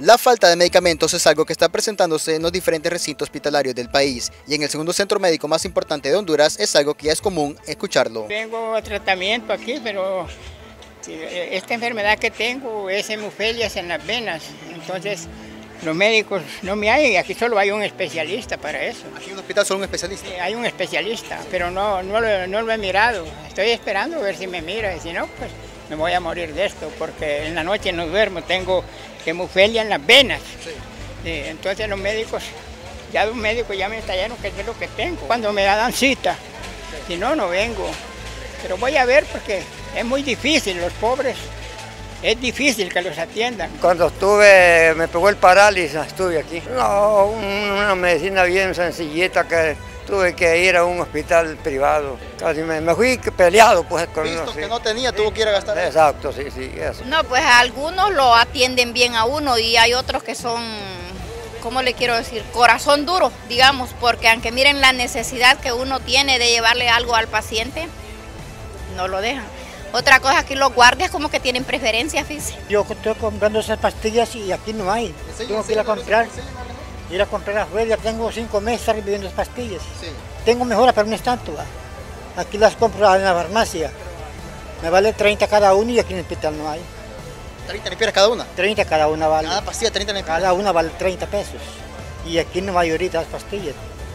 La falta de medicamentos es algo que está presentándose en los diferentes recintos hospitalarios del país y en el segundo centro médico más importante de Honduras es algo que ya es común escucharlo. Tengo tratamiento aquí, pero esta enfermedad que tengo es hemofilias en las venas, entonces los médicos no me hay, aquí solo hay un especialista para eso. ¿Aquí en el hospital solo un especialista? Hay un especialista, pero no lo he mirado, estoy esperando a ver si me mira y si no, pues me voy a morir de esto, porque en la noche no duermo, tengo hemofilia en las venas. Sí. Entonces los médicos, ya de un médico ya me detallaron qué es lo que tengo. Cuando me dan cita, si no, no vengo. Pero voy a ver porque es muy difícil, los pobres, es difícil que los atiendan. Cuando me pegó el parálisis, estuve aquí. No, una medicina bien sencillita que tuve que ir a un hospital privado. Casi me fui peleado, pues. Visto que no tenía, tuvo que ir a gastar. Exacto, sí, eso. No, pues algunos lo atienden bien a uno y hay otros que son, ¿cómo le quiero decir? Corazón duro, digamos, porque aunque miren la necesidad que uno tiene de llevarle algo al paciente, no lo dejan. Otra cosa, aquí los guardias como que tienen preferencia, fíjese. Yo estoy comprando esas pastillas y aquí no hay. Tengo que ir a comprar. Ir a comprar afuera, ya tengo 5 meses recibiendo las pastillas. Sí. Tengo mejora, pero no es tanto. Aquí las compro en la farmacia. Me vale 30 cada una y aquí en el hospital no hay. ¿30 lempiras cada una? 30 cada una vale. Cada pastilla 30 lempiras. Cada una vale 30 pesos. Y aquí no hay ahorita las pastillas.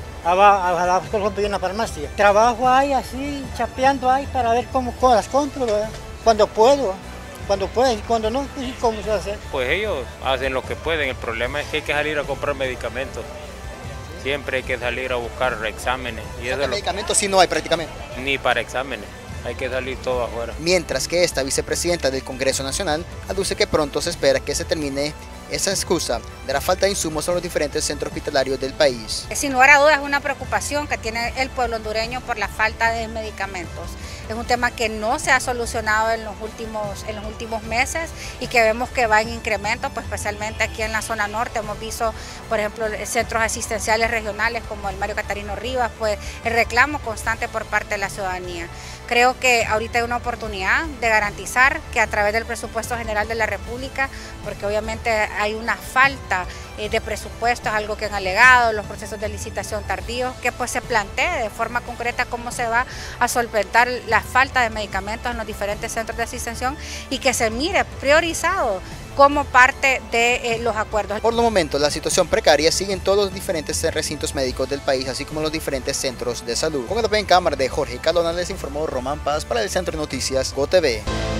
Ahora compro en la farmacia. Trabajo ahí así, chapeando ahí para ver cómo las compro, ¿verdad? Cuando puedo. Cuando pueden, cuando no, pues ¿cómo se hace? Pues ellos hacen lo que pueden, el problema es que hay que salir a comprar medicamentos. Siempre hay que salir a buscar exámenes. Y eso medicamentos sí no hay prácticamente. Ni para exámenes, hay que salir todo afuera. Mientras que esta vicepresidenta del Congreso Nacional aduce que pronto se espera que se termine esa excusa de la falta de insumos en los diferentes centros hospitalarios del país. Sin lugar a dudas es una preocupación que tiene el pueblo hondureño por la falta de medicamentos. Es un tema que no se ha solucionado en los últimos meses y que vemos que va en incremento, pues especialmente aquí en la zona norte. Hemos visto, por ejemplo, centros asistenciales regionales como el Mario Catarino Rivas, pues el reclamo constante por parte de la ciudadanía. Creo que ahorita hay una oportunidad de garantizar que a través del presupuesto general de la República, porque obviamente hay una falta de presupuesto, es algo que han alegado los procesos de licitación tardíos, que pues se plantee de forma concreta cómo se va a solventar la falta de medicamentos en los diferentes centros de asistencia y que se mire priorizado como parte de los acuerdos. Por el momento, la situación precaria sigue en todos los diferentes recintos médicos del país, así como en los diferentes centros de salud. Con el en cámara de Jorge Calona les informó Román Paz para el Centro de Noticias GOTV.